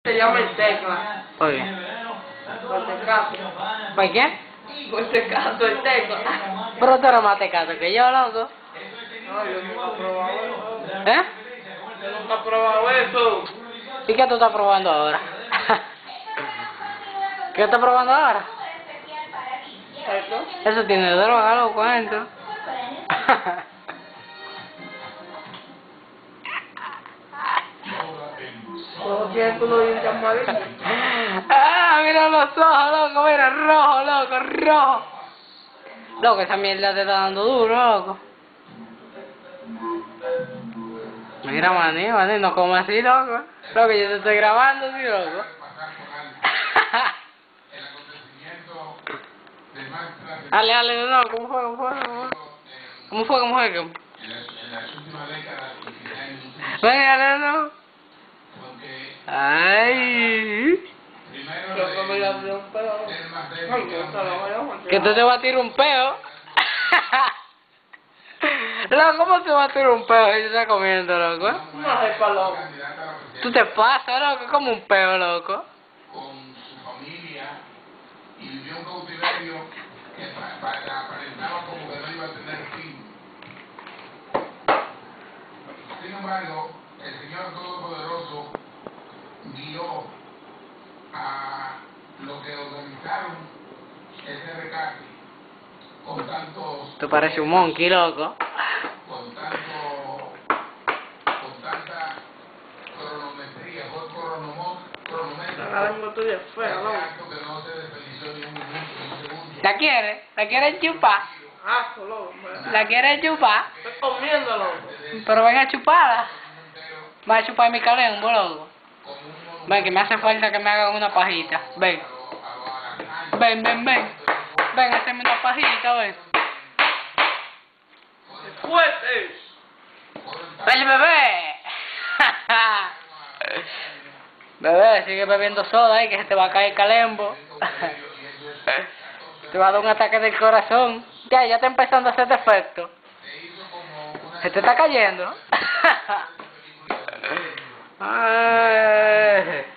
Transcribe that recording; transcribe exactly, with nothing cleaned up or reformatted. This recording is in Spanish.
Se llama el Tecla. Oye. Por tecato. ¿Por qué? Por tecato, el Tecla. Pero tú eres más tecato que yo, loco. No, yo nunca he probado eso. ¿Eh? Yo nunca he probado eso. ¿Y qué tú estás probando ahora? ¿Qué estás probando ahora? ¿Esto? Eso tiene droga, loco, adentro. Todo tiene unos dientes amarillos. Ah, mira los ojos, loco, mira, rojo, loco, rojo. Loco, esa mierda te está dando duro, loco. Mira, maní, maní, no como así, loco. Loco, yo te estoy grabando, sí, loco. Dale, dale, no, no, ¿cómo fue, cómo fue, cómo fue, cómo fue, cómo fue? Venga, dale, no. Ay. Loco, me la abrió un pedo. Ay, que esta la voy a aguantar. Que tú te vas a tirar un peo. Loco, ¿cómo te vas a tirar un peo? Y te está comiendo, loco. No es para loco. Tú te pasas, loco, como un peo, loco. Con su familia y vivió un cautiverio que pa- pa- aparentaba como que no iba a tener fin. Sin embargo, el Señor Todopoderoso guió a los que organizaron ese rescate con tantos... Tú pareces un monkey, loco. con tanto... con tanta cronometría, fue cronomo- cronométrico. La lengua tuya es fea, Ese loco. acto que no se desperdició ni un minuto, ni un segundo. ¿La quieres? ¿La quieres chupar? Asco, loco. me- ¿La quieres chupar? Estoy comiendo, loco. Pero ven a chuparla. Va a chupar mi calembo, loco. Ven, que me hace falta que me hagan una pajita. Ven. Ven, ven, ven. Ven, hazme una pajita, ven. ¡Fuerte! ¡Ven, bebé! Bebé, sigue bebiendo soda ahí, que se te va a caer el calembo. Te va a dar un ataque del corazón. Ya, ya está empezando a hacer defecto. Se te está cayendo. Ay.